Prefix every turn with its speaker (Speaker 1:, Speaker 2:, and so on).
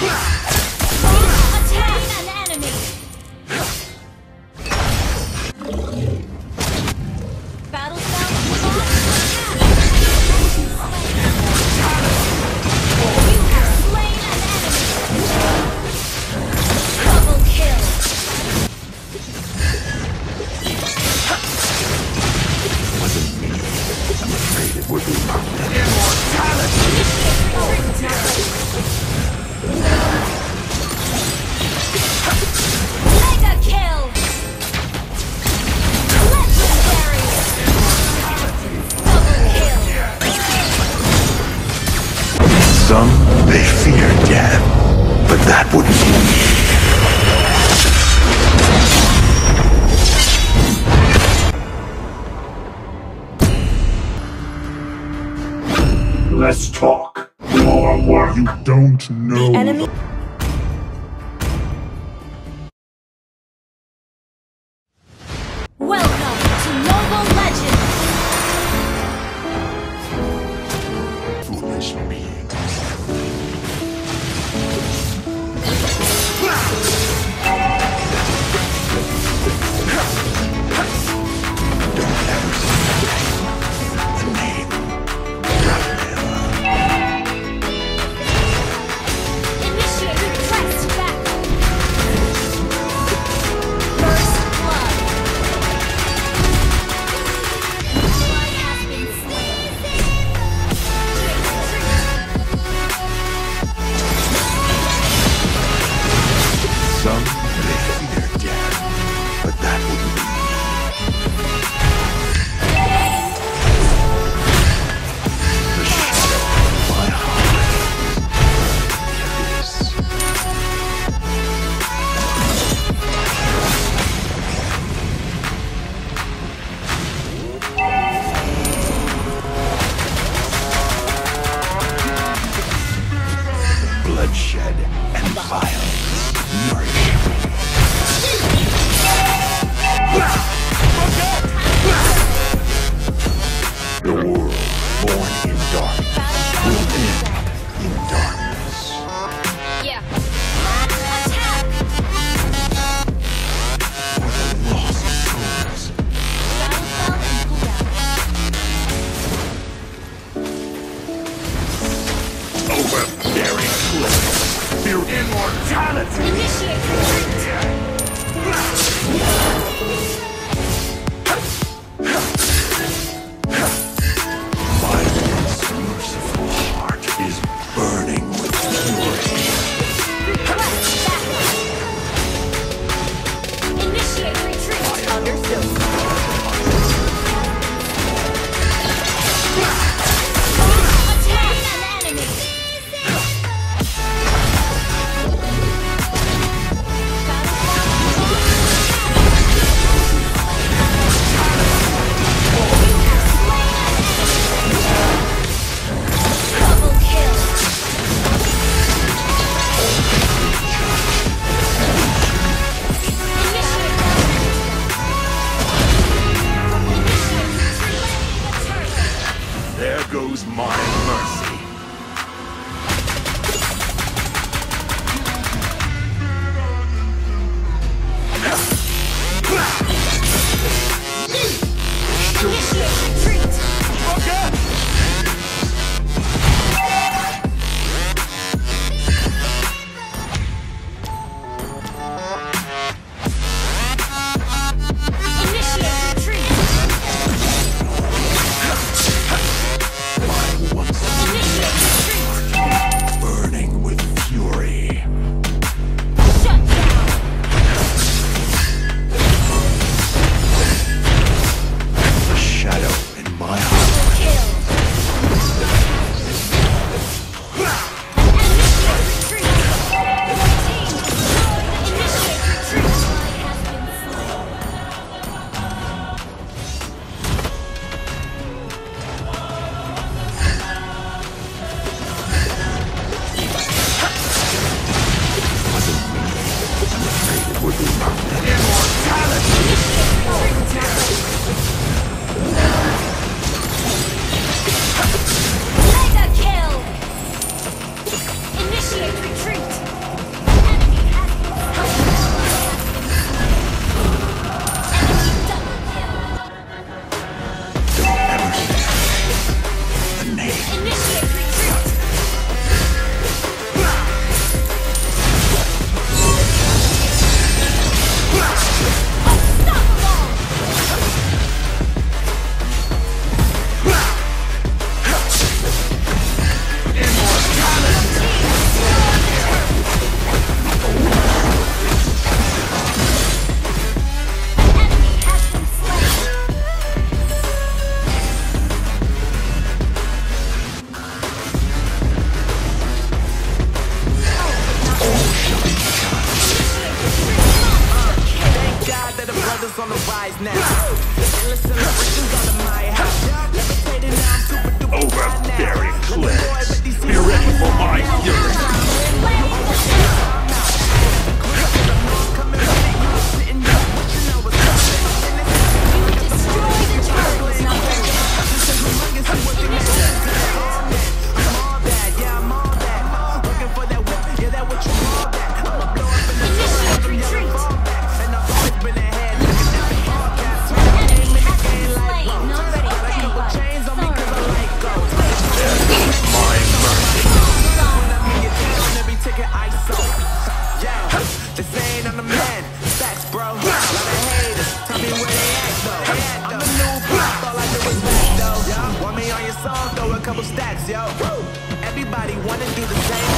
Speaker 1: An enemy. Battle spell. You have slain an enemy. Double kill.
Speaker 2: Wasn't me. I'm afraid it would be immortality.
Speaker 1: Mega kill. Legendary. Double kill.
Speaker 2: Some may fear death, but that wouldn't be me. Let's talk. More work. You don't know.
Speaker 1: The enemy. Welcome to Mobile Legends!
Speaker 2: Foolish beings. Don't ever say the name.
Speaker 1: Initiate request backup! First blood! Ally has been slain!
Speaker 2: Some may fear death, but that wouldn't be me. The shadow of my heart is the abyss. Bloodshed and violence nourish me. The world born in darkness will end in darkness.
Speaker 1: Yeah. Attack!
Speaker 2: For the lost souls.
Speaker 1: Battle spell and cooldown.
Speaker 2: Overbearing flesh. Fear immortality.
Speaker 1: Initiate retreat!
Speaker 2: My once merciful heart is burning with fury.
Speaker 1: Request backup! Initiate retreat! Understood. Attack an enemy! Double kill!
Speaker 2: There goes my mercy.
Speaker 1: Initiate retreat! Initiate retreat!
Speaker 2: My once
Speaker 1: Initiate retreat!
Speaker 2: burning with fury.
Speaker 1: Shut down!
Speaker 2: The shadow in my heart.
Speaker 1: Double kill! Initiate retreat! Team! Initiate retreat! Has been slain.
Speaker 2: Wasn't me. I'm afraid it would be immortality.
Speaker 1: Mega kill! Initiate retreat!
Speaker 3: on the rise now. Endless celebrations all in my house. Levitating now, I'm super duper
Speaker 2: Overbearing flex. Be ready for my fury.
Speaker 3: Stacks, yo. Everybody wanna do the same